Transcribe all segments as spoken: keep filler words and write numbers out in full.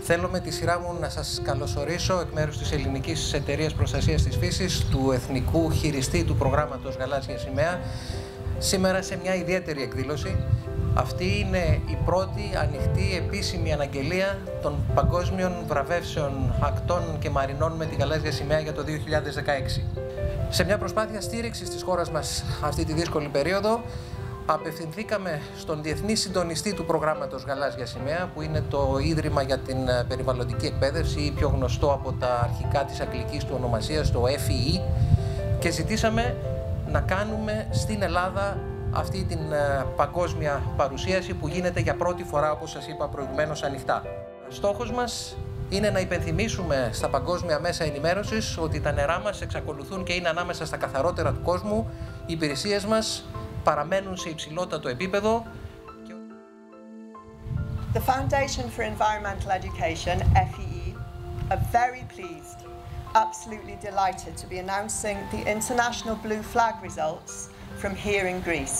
Θέλω με τη σειρά μου να σας καλωσορίσω εκ μέρους της Ελληνικής Εταιρείας Προστασίας της Φύσης, του Εθνικού Χειριστή του Προγράμματος Γαλάζια Σημαία, σήμερα σε μια ιδιαίτερη εκδήλωση. Αυτή είναι η πρώτη ανοιχτή επίσημη αναγγελία των παγκόσμιων βραβεύσεων ακτών και μαρινών με τη Γαλάζια Σημαία για το δύο χιλιάδες δεκαέξι. Σε μια προσπάθεια στήριξης της χώρας μας αυτή τη δύσκολη περίοδο, απευθυνθήκαμε στον Διεθνή Συντονιστή του Προγράμματος Γαλάζια Σημαία, που είναι το Ίδρυμα για την Περιβαλλοντική Εκπαίδευση, ή πιο γνωστό από τα αρχικά της αγγλικής του ονομασίας, το εφ ι ι, και ζητήσαμε να κάνουμε στην Ελλάδα αυτή την παγκόσμια παρουσίαση που γίνεται για πρώτη φορά, όπως σας είπα προηγουμένως, ανοιχτά. Στόχος μας είναι να υπενθυμίσουμε στα παγκόσμια μέσα ενημέρωσης ότι τα νερά μας εξακολουθούν και είναι ανάμεσα στα καθαρότερα του κόσμου, οι υπηρεσίες μας παραμένουν σε υψηλότατο επίπεδο. The Foundation for Environmental Education, εφ ι ι, are very pleased, absolutely delighted to be announcing the international blue flag results from here in Greece.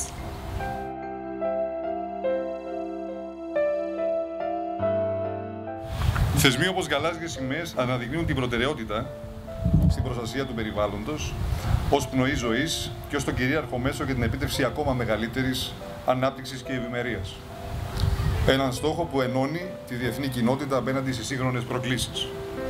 Θεσμοί όπως γαλάζιες σημαίες αναδεικνύουν την προτεραιότητα στην προστασία του περιβάλλοντος ως πνοή ζωής και ως το κυρίαρχο μέσο για την επίτευξη ακόμα μεγαλύτερης ανάπτυξης και ευημερίας. Έναν στόχο που ενώνει τη διεθνή κοινότητα απέναντι στις σύγχρονες προκλήσεις.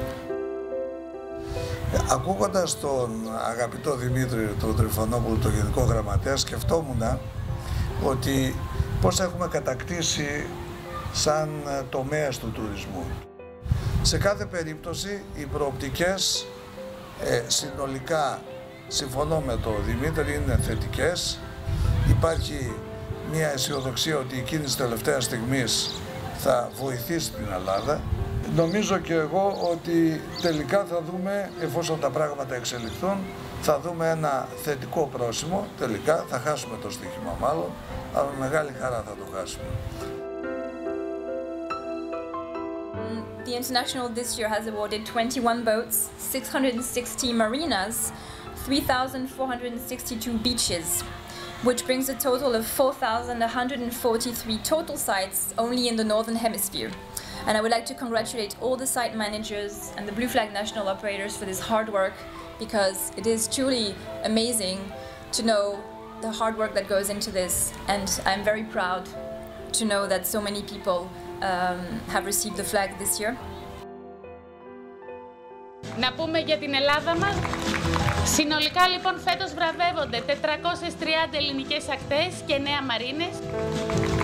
Ακούγοντας τον αγαπητό Δημήτρη τον Τριφωνόπουλο, τον Γενικό Γραμματέα, σκεφτόμουν ότι πώς έχουμε κατακτήσει σαν τομέας του τουρισμού. Σε κάθε περίπτωση οι προοπτικές ε, συνολικά, συμφωνώ με τον Δημήτρη, είναι θετικές. Υπάρχει μια αισιοδοξία ότι η κίνηση τελευταίας στιγμής θα βοηθήσει την Ελλάδα. Νομίζω και εγώ ότι τελικά θα δούμε, εφόσον τα πράγματα εξελιχθούν, θα δούμε ένα θετικό πρόσημο. Τελικά θα χάσουμε το στοίχημα μάλλον, αλλά με μεγάλη χαρά θα το χάσουμε. The International this year has awarded twenty-one boats, six hundred sixty marinas, three thousand four hundred sixty-two beaches, which brings a total of four thousand one hundred forty-three total sites only in the Northern Hemisphere. And I would like to congratulate all the site managers and the Blue Flag national operators for this hard work, because it is truly amazing to know the hard work that goes into this, and I'm very proud to know that so many people um, have received the flag this year. Να πούμε για την Ελλάδα μας. Συνολικά λοιπόν φέτος βραβεύονται τετρακόσιες τριάντα ελληνικές ακτές και εννέα μαρίνες.